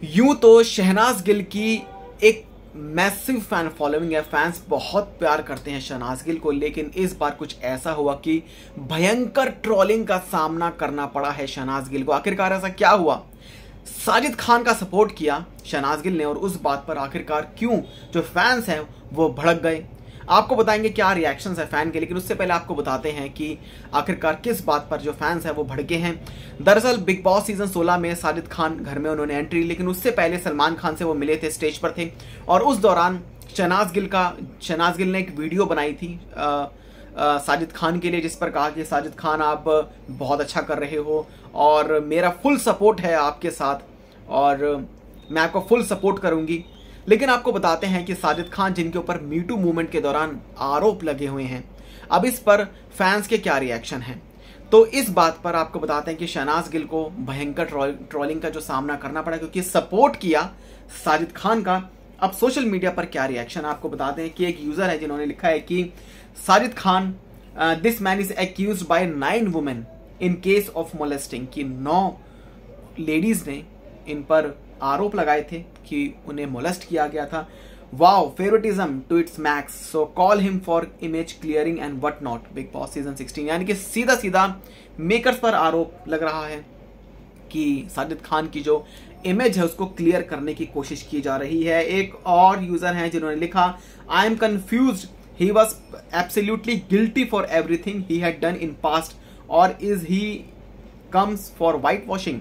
यूं तो शहनाज गिल की एक मैसिव फैन फॉलोइंग है, फैंस बहुत प्यार करते हैं शहनाज गिल को, लेकिन इस बार कुछ ऐसा हुआ कि भयंकर ट्रोलिंग का सामना करना पड़ा है शहनाज गिल को। आखिरकार ऐसा क्या हुआ? साजिद खान का सपोर्ट किया शहनाज गिल ने, और उस बात पर आखिरकार क्यों जो फैंस हैं वो भड़क गए, आपको बताएंगे क्या रिएक्शंस है फैन के। लेकिन उससे पहले आपको बताते हैं कि आखिरकार किस बात पर जो फैंस हैं वो भड़के हैं। दरअसल बिग बॉस सीजन 16 में साजिद खान घर में उन्होंने एंट्री, लेकिन उससे पहले सलमान खान से वो मिले थे, स्टेज पर थे, और उस दौरान शहनाज गिल ने एक वीडियो बनाई थी साजिद खान के लिए, जिस पर कहा कि साजिद खान आप बहुत अच्छा कर रहे हो और मेरा फुल सपोर्ट है आपके साथ और मैं आपको फुल सपोर्ट करूंगी। लेकिन आपको बताते हैं कि साजिद खान जिनके ऊपर मीटू मूवमेंट के दौरान आरोप लगे हुए हैं, अब इस पर फैंस के क्या रिएक्शन हैं, तो इस बात पर आपको बताते हैं कि शहनाज गिल को भयंकर ट्रोलिंग का जो सामना करना पड़ा क्योंकि सपोर्ट किया साजिद खान का। अब सोशल मीडिया पर क्या रिएक्शन आपको बताते हैं कि एक यूजर है जिन्होंने लिखा है कि Sajid Khan this man is accused by 9 women in case of molesting, कि 9 लेडीज ने इन पर आरोप लगाए थे कि उन्हें मोलेस्ट किया गया था। Wow, favouritism to its max, so call him for image clearing and what not. Bigg Boss season 16 यानी कि सीधा सीधा मेकर्स पर आरोप लग रहा है कि साजिद खान की जो इमेज है उसको क्लियर करने की कोशिश की जा रही है। एक और यूजर हैं जिन्होंने लिखा, I am confused, he was absolutely guilty for everything he had done in past, और is he comes for white washing,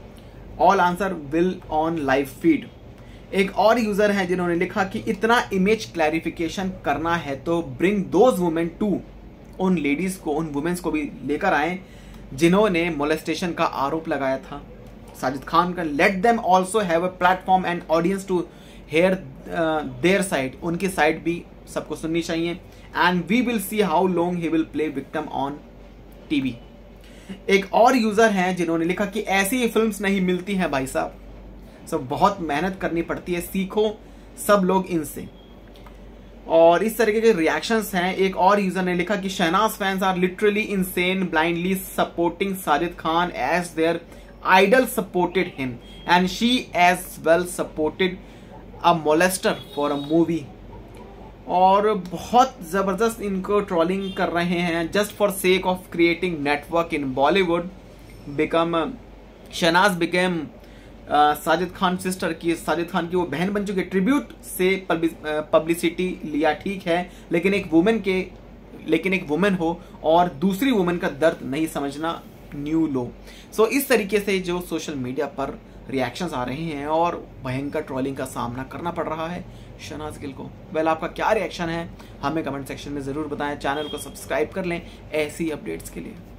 all answer will on live feed. एक और यूजर है जिन्होंने लिखा कि इतना इमेज क्लैरिफिकेशन करना है तो ब्रिंग दोज वुमेन टू, उन लेडीज को, उन वुमेन्स को भी लेकर आए जिन्होंने मोलेस्टेशन का आरोप लगाया था साजिद खान का। Let them also have a platform and audience to hear their side, उनकी साइड भी सबको सुननी चाहिए। And we will see how long he will play victim on TV. एक और यूजर हैं जिन्होंने लिखा कि ऐसी फिल्म्स नहीं मिलती हैं भाई साहब, सब बहुत मेहनत करनी पड़ती है, सीखो सब लोग इनसे। और इस तरीके के रिएक्शंस हैं। एक और यूजर ने लिखा कि Shehnaaz fans are literally insane blindly supporting Sajid Khan as their idol supported him and she as well supported a molester for a movie. और बहुत जबरदस्त इनको ट्रोलिंग कर रहे हैं just for sake of creating network in Bollywood. Shehnaaz became Sajid Khan sister, की साजिद खान की वो बहन बन चुकी है। ट्रिब्यूट से पब्लिसिटी लिया ठीक है, लेकिन एक वुमेन हो और दूसरी वुमेन का दर्द नहीं समझना, न्यू लो। सो इस तरीके से जो सोशल मीडिया पर रिएक्शंस आ रहे हैं और भयंकर ट्रोलिंग का सामना करना पड़ रहा है शहनाज गिल को। वेल, आपका क्या रिएक्शन है हमें कमेंट सेक्शन में जरूर बताएं। चैनल को सब्सक्राइब कर लें ऐसी अपडेट्स के लिए।